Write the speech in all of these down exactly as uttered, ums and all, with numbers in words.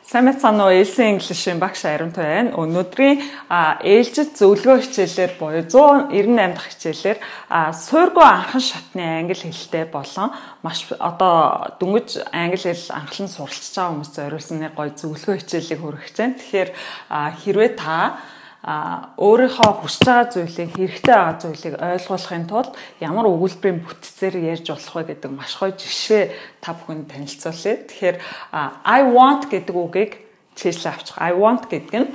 Сайн мэцхан уу Элсэн English-ийн багш Аримт байна. Өнөөдрийн ээлжид зөвлөгөө хичээлээр буюу зуун найман дахь хичээлээр суурьгүй анхан шатны англи хэлтэй болон маш одоо дөнгөж англи хэл анхлан суралцж байгаа хүмүүс зориулсан нэг гоё зөвлөгөө хичээлийг хүргэж байна. Тэгэхээр хэрвээ та А өөрийнхөө хүсэж байгаа зүйлийг хэрэгтэй байгаа зүйлийг ойлгуулахын тулд ямар өгүүлбэрийн бүтцээр ярьж болох вэ гэдэг маш гоё жишээ та бүхэнд танилцуулъя. Тэгэхээр I want гэдэг үгийг чийслээ авчих. I want гэдэг нь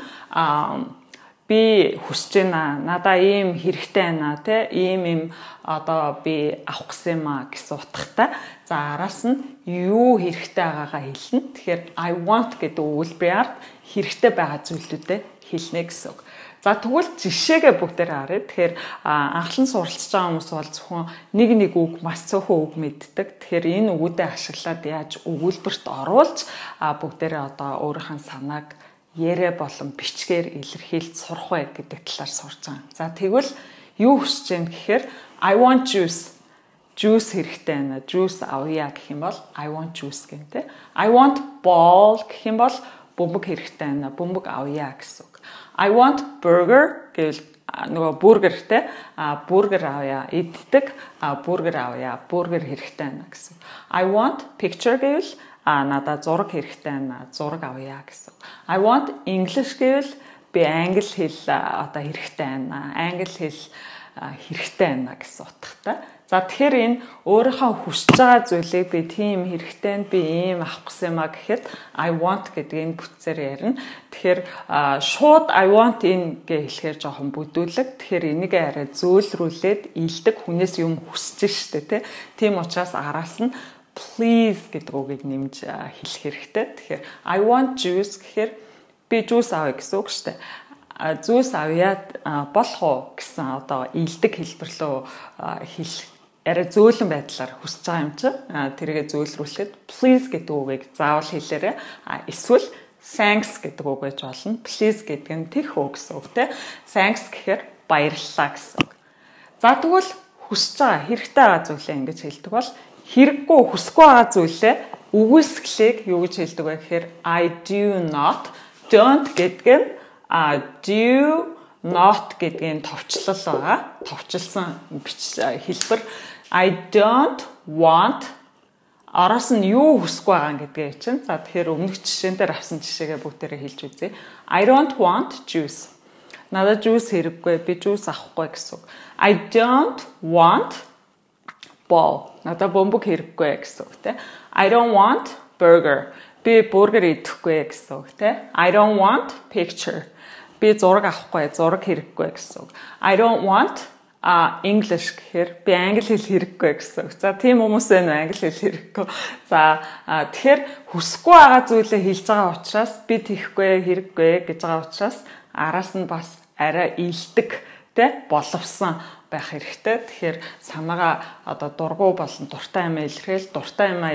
би хүсэж байна. Надаа ийм хэрэгтэй байна те. Ийм ийм одоо би авах гэсэн юм а гэсэн утгатай. За араас нь юу хэрэгтэй байгаагаа хэлнэ. Тэгэхээр I want гэдэг өгүүлбэрийн ард хэрэгтэй байгаа зүйлүүдэд хэлнэ гэсэн үг. За тэгвэл жишээгээ бүгдээр харъя. Тэгэхээр анхлан суралцж байгаа хүмүүс бол зөвхөн нэг нэг үг маш цөөхөн үг мэддэг. Тэгэхээр энэ үгүүдээ ашиглаад яаж өгүүлбэрт оруулж бүгдээрээ одоо өөрийнхөө санааг яриа болон бичгээр илэрхийлж сурах вэ гэдэг талаар сурч байгаа. За тэгвэл юу хүсэж байна гэхээр I want juice. Juice хэрэгтэй байна. Juice авъя гэх юм бол I want juice гэнтэй. I want ball гэх юм бол бөмбөг хэрэгтэй байна. Бөмбөг авъя гэсэн үг. I want burger гэвэл нөгөө бургертэй а бургер авъя иддэг а бургер авъя бургер хэрэгтэй байна гэсэн. I want picture гэвэл а надад зураг хэрэгтэй байна зураг авъя гэсэн. I want English гэвэл би англи хэл одоо хэрэгтэй байна англи хэл хэрэгтэй байна гэсэн утгатай. За тэгэхээр энэ өөрийнхөө хүсэж байгаа зүйлийг би тийм хэрэгтэй нь би ийм авах гэсэн юм а гэхэд I want гэдэг энэ бүтцээр ярина. Тэгэхээр шууд I want энэ гэж хэлэхээр жоохон бүдүүлэг. Тэгэхээр энийг арай зөөлрүүлээд илдэг хүнээс юм хүсэж штэ тий. Тийм учраас араас нь please гэдэг үгийг нэмж хэлэх хэрэгтэй. Тэгэхээр I want juice гэхээр би juice авъя гэсэн үг штэ. Juice авъя болох уу гэсэн одоо илдэг хэлбэрлөө хэлэх арай зөөлөн байдлаар хүсэж байгаа юм чи тэргээ зөөлрүүлэхэд please гэдэг үгийг заавал хэлээрэй. Эсвэл thanks гэдэг үг байж болно. Please гэдэг нь тех үг гэсэн үг те. Thanks гэхээр баярлалаа гэсэн үг. За тэгвэл хүсэж байгаа хэрэгтэй байгаа зүйлээ ингэж хэлдэг бол хэрэггүй хүсэхгүй байгаа зүйлээ үгүйсгэлийг юу гэж хэлдэг вэ гэхээр I do not don't гэдэг нь do not гэдгийн товчлол байгаа. Товчлсон хэлбэр I don't want араас нь юу хүсэхгүй байгаа гэдгээ чинь. За тэгэхээр өмнөх жишээн дээр авсан жишээгээ бүгдээрээ хэлж үзье. I don't want juice. Надад juice хэрэггүй. Би juice авахгүй гэсэн үг. I don't want ball. Надад бөмбөг хэрэггүй гэсэн үг те. I don't want burger. Би бургер идэхгүй гэсэн үг те. I don't want picture. Би зураг авахгүй, зураг хэрэггүй гэсэн үг. I don't want а English гэхээр би англи хэл хэрэггүй гэсэн үг. За тийм хүмүүс байна англи хэл хэрэггүй. За тэгэхээр хүсэхгүй байгаа зүйлээ хэлж байгаа учраас би тийхгүй хэрэггүй гэж байгаа учраас араас нь бас арай илдэг тэ боловсон байх хэрэгтэй. Тэгэхээр санаагаа одоо дургу болон дуртай юм илэрхийл, дуртай юм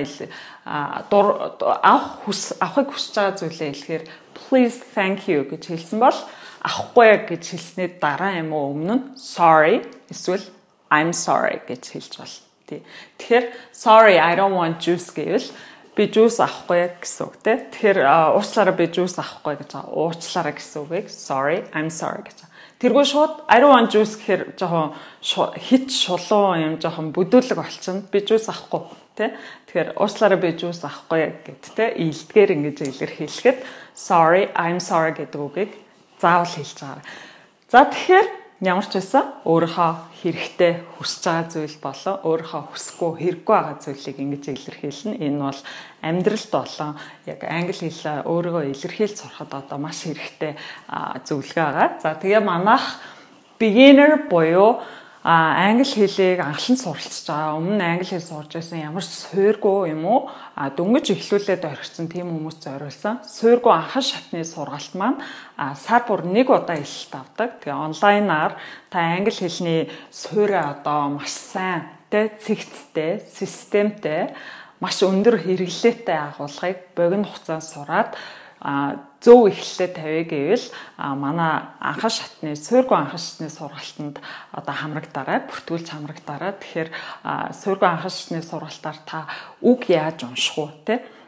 авах хүс авахыг хүсэж байгаа зүйлээ илэрхээр please thank you гэж хэлсэн бол авахгүй гэж хэлснээр дараа юм уу өмнө нь sorry эсвэл I'm sorry гэж хэлж болно. Тий. Тэгэхээр sorry I don't want juice гэвэл би juice авахгүй гэсэн үг тий. Тэгэхээр уучлаарай би juice авахгүй гэж байгаа. Уучлаарай гэсэн үгийг sorry I'm sorry гэж. Тэргүй шууд I don't want juice гэхээр жоохон хит шулуун юм жоохон бүдүүлэг болчихно. Би juice авахгүй тий. Тэгэхээр уучлаарай би juice авахгүй гэд тий. Илдгээр ингэж илэрхийлэхэд sorry I'm sorry гэдэг үгийг заавал хэлж байгаа. За тэгэхээр ямар ч байсан өөрийнхөө хэрэгтэй хүсэж байгаа зүйл болон өөрийнхөө хүсэхгүй хэрэггүй байгаа зүйлийг ингэж илэрхийлнэ. Энэ бол амьдралд болон яг англи хэл өөрийгөө илэрхийлж сурахад одоо маш хэрэгтэй зөвлөгөө байгаа. За тэгээ манайх beginner буюу англи хэлийг анхлан суралцж байгаа. Өмнө нь англи хэл сурж байсан ямар ч суурьгүй юм уу? А дөнгөж эхлүүлээд орхисон тийм хүмүүс зориулсан. Суурьгүй анхан шатны сургалт маань сар бүр нэг удаа илт авдаг. Тэгээ онлайнаар та англи хэлний суурьа одоо маш сайн, тэ цэгцтэй, системтэй, маш өндөр хэрэглээтэй агуулгыг богино хугацаанд сураад зөв эхлэлээ тавья гэвэл манай анхан шатны суурьгүй анхан шатны сургалтанд одоо хамрагдаарай, бүртгүүлж хамрагдаарай. Тэгэхээр суурьгүй анхан шатны сургалтаар та үг яаж унших уу те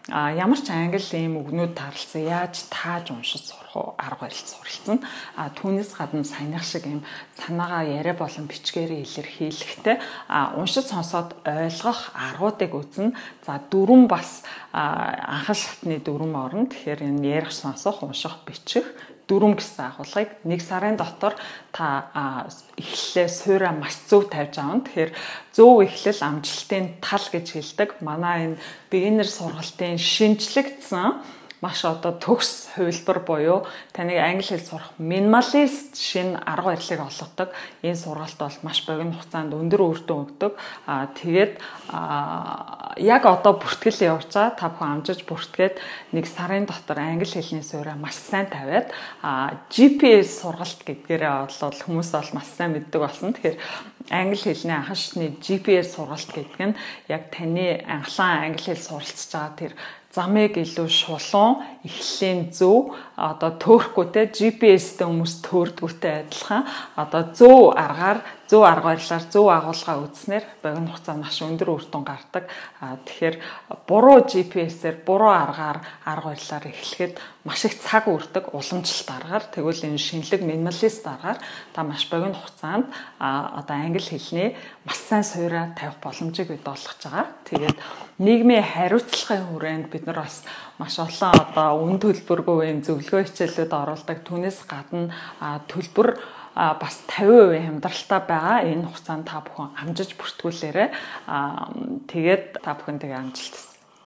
а ямар ч англи ийм үгнүүд тарлцсан яаж тааж уншиж сурах уу арга барил суралцсан. А түүнээс гадна саяных шиг ийм санаагаа яриа болон бичгээр илэрхийлэхдээ а уншиж сонсоод ойлгох аргуудыг үзнэ. За дөрвөн бас анхан шатны дөрвөн орно. Тэгэхээр энэ ярих, сонсох, унших, бичих дөрвөн гэсэн агуулгыг нэг сарын дотор та эхлэлээ суураа маш зөв тавьж аавна. Тэгэхээр зөв эхлэл амжилтын тал гэж хэлдэг. Манай энэ beginner сургалтын шинжлэгдсэн маш одоо төгс хувилбар буюу таныг англи хэл сурах минималист шинэ арга барилыг олгодог. Энэ сургалт бол маш богино хугацаанд өндөр үр дүн өгдөг. Аа тэгээд яг одоо бүртгэл явуулж байгаа та бүхэн амжиж бүртгээд нэг сарын дотор англи хэлний суураа маш сайн тавиад аа джи пи эс сургалт гэдгээрээ бол хүмүүс бол маш сайн мэддэг болсон. Тэгэхээр англи хэлний анхан шатны джи пи эс сургалт гэдэг нь яг таны англиан англи хэл суралцж байгаа тэр замыг илүү шулуун, эхлэлийн зөв, одоо төөрөхгүйтэй джи пи эстэй хүмүүс төөрдгүйтэй адилхан одоо зөв аргаар, зөв арга барилаар, зөв агуулгаа үзснээр богино хугацаанд маш өндөр үр дүн гардаг. Тэгэхээр буруу джи пи эсээр, буруу аргаар, арга барилаар эхлэхэд маш их цаг үрдэг уламжлалт аргаар. Тэгвэл энэ шинэлэг минималист аргаар та маш богино хугацаанд одоо англи хэлний маш сайн суураа тавих боломжийг бид олгож байгаа. Тэгээд нийгмийн хариуцлагын хүрээнд бид нар бас маш олон одоо үн төлбөргүй зөвлөгөө хичээлүүд оруулдаг. Түүнээс гадна төлбөр бас тавин хувийн хямдралтай байгаа. Энэ хугацаанд та бүхэн амжиж бүртгүүлээрэй. Тэгээд та бүхэн тэгээ амжилт хүсье.